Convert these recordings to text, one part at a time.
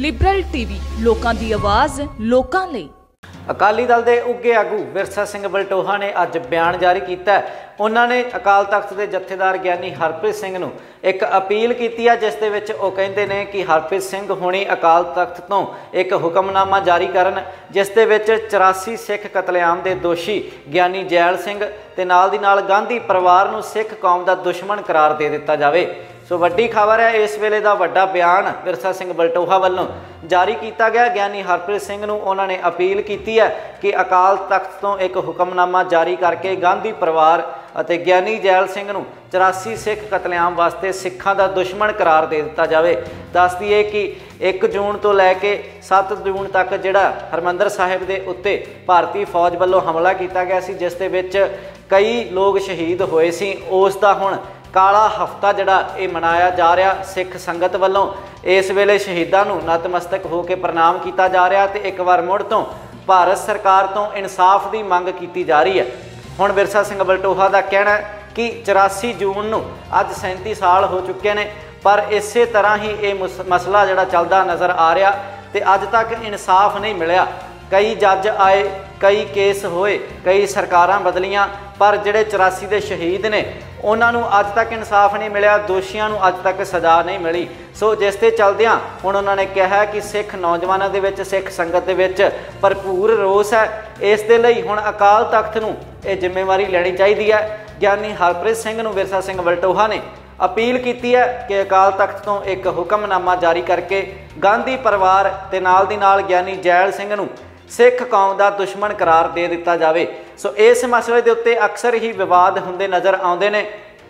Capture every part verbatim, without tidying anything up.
Liberal TV ਲੋਕਾਂ ਦੀ ਆਵਾਜ਼ ਲੋਕਾਂ ਲਈ। अकाली दल के उगे आगू विरसा सिंह बलटोहा ने अज बयान जारी किया। उन्होंने अकाल तख्त के जत्थेदार ज्ञानी हरप्रीत सिंह नूं एक अपील की है, जिस दे विच वो कहते हैं कि हरप्रीत सिंह होनी अकाल तख्त तो एक हुक्मनामा जारी करन, जिस दे विच चौरासी सिख कतलेआम के दोषी ज्ञानी जैल सिंह ते नाल दी नाल गांधी परिवार नूं सिख कौम का दुश्मन करार दे दिता जाए। सो वड्डी खबर है, इस वेले का वड्डा बयान विरसा सिंह बलटोहा वालों जारी किया गया। ज्ञानी हरप्रीत सिंह नूं उन्होंने अपील की है कि अकाल तख्त तो एक हुक्मनामा जारी करके गांधी परिवार ਅਤੇ ਗਿਆਨੀ ਜੈਲ ਸਿੰਘ ਨੂੰ चौरासी सिख कतलेआम वास्ते सिखां का दुश्मन करार दे दिता जाए। दस दईए कि एक जून तो लैके सत्त जून तक जिहड़ा हरमंदर साहिब के उत्ते भारतीय फौज वालों हमला किया गया सी, जिस दे विच कई लोग शहीद होए सी। उस दा हुण काला हफ्ता जिहड़ा ये मनाया जा रहा सिख संगत वालों। इस वेले शहीदां नूं नतमस्तक होकर प्रणाम किया जा रहा ते एक बार मुड़ तो भारत सरकार तो इंसाफ की मंग की जा रही है। हुण विरसा सिंह बलटोहा का कहना है कि चौरासी जून नूं अज सैंती साल हो चुके हैं, पर इस तरह ही ये मसला जिहड़ा चलदा नज़र आ रहा तो अज तक इंसाफ नहीं मिलिया। कई जज आए, कई केस होए, कई सरकारां बदलियां, पर जिहड़े चौरासी के शहीद ने उन्होंने अज तक इंसाफ नहीं मिलिया, दोषियों को अज तक सज़ा नहीं मिली। सो जिस ते चलदियां हुण उन्होंने कहा कि सिख नौजवानों के विच सिख संगत के विच भरपूर रोस है। इस दे लई हुण अकाल तख्त नूं ये जिम्मेवारी लैनी चाहिए है। ज्ञानी हरप्रीत सिंह नूं विरसा सिंह बलटोहा ने अपील की है कि अकाल तख्त तो एक हुक्मनामा जारी करके गांधी परिवार ते नाल दी नाल ज्ञानी जैल सिंह नूं सिख कौम का दुश्मन करार दे दिता जाए। सो इस मसले के उत्ते अक्सर ही विवाद होंदे नज़र आउंदे ने।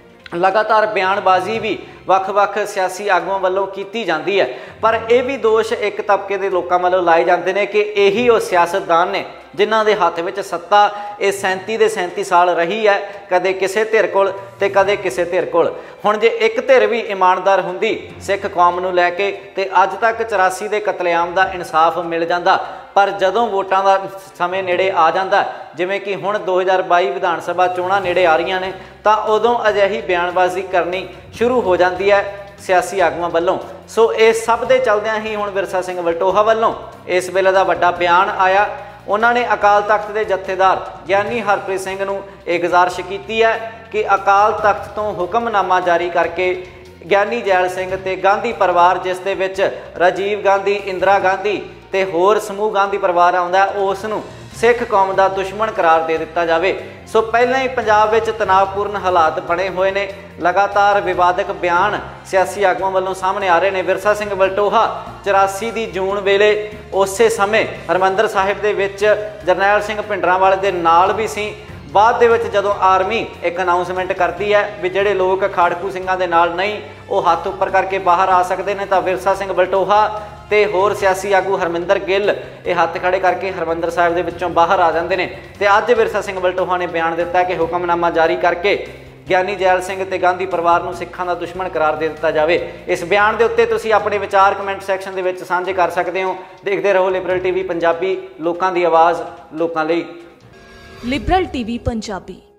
लगातार बयानबाजी भी ਵੱਖ-ਵੱਖ सियासी आगुआं वालों की जाती है, पर यह भी दोष एक तबके के लोगों वालों लाए जाते हैं कि यही वो सियासतदान ने जिन्हों के हाथ में सत्ता ये सैंती दे सैंती साल रही है, कदे किसी धिर कोल ते कदे किसी धिर कोल। हुण जे एक धिर भी ईमानदार हुंदी सिख कौम नूं लैके ते अज तक चौरासी के कतलेआम का इंसाफ मिल जाता, पर जदों वोटां दा समय नेड़े आ जाता, जिवें कि हुण दो हज़ार बाई विधान सभा चोणां नेड़े आ रही ने, तां उदों अजिही बयानबाजी करनी शुरू हो जाती है सियासी आगुआं वालों। सो इस सब के चलदियां ही हुण विरसा सिंह बलटोहा वालों इस वेले का वड्डा बयान आया। उन्होंने अकाल तख्त के जत्थेदार ज्ञानी हरप्रीत सिंह नूं ये गुजारिश की है कि अकाल तख्त तो हुक्मनामा जारी करके ज्ञानी जैल सिंह ते गांधी परिवार, जिस दे विच राजीव गांधी, इंदिरा गांधी ते होर समूह गांधी परिवार आउंदा, उस नूं सिख कौम का दुश्मन करार दे दिता जाए। सो पहले ही पंजाब में तनावपूर्ण हालात बने हुए ने। लगातार विवादक बयान सियासी आगुआं वालों सामने आ रहे हैं। विरसा सिंह बलटोहा चौरासी की जून वेले उस समय हरमंदर साहिब के विच जरनैल सिंह भिंडरांवाले दे नाल भी सी। बाद दे विच जदों आर्मी एक अनाउंसमेंट करती है भी जिहड़े लोग खाड़कू सिंघां दे नाल नहीं वो हाथ उपर करके बाहर आ सकते हैं, तो विरसा सिंह बलटोहा ते होर सियासी आगू हरमिंदर गिल ये हत्थ खड़े करके हरमंदर साहिब दे विच्चों बाहर आ जाते हैं। तो अज विरसा सिंह बलटोहा ने बयान दिता है कि हुक्मनामा जारी करके ज्ञानी जैल सिंह ते गांधी परिवार नूं सिखां दा दुश्मन करार दे दिता जाए। इस बयान के उत्ते तुसीं अपने विचार कमेंट सैक्शन दे विच साझे कर सकते हो। देखते रहो लिबरल टीवी पंजाबी, लोकां दी आवाज़ लोकां लई। Liberal TV Punjabi.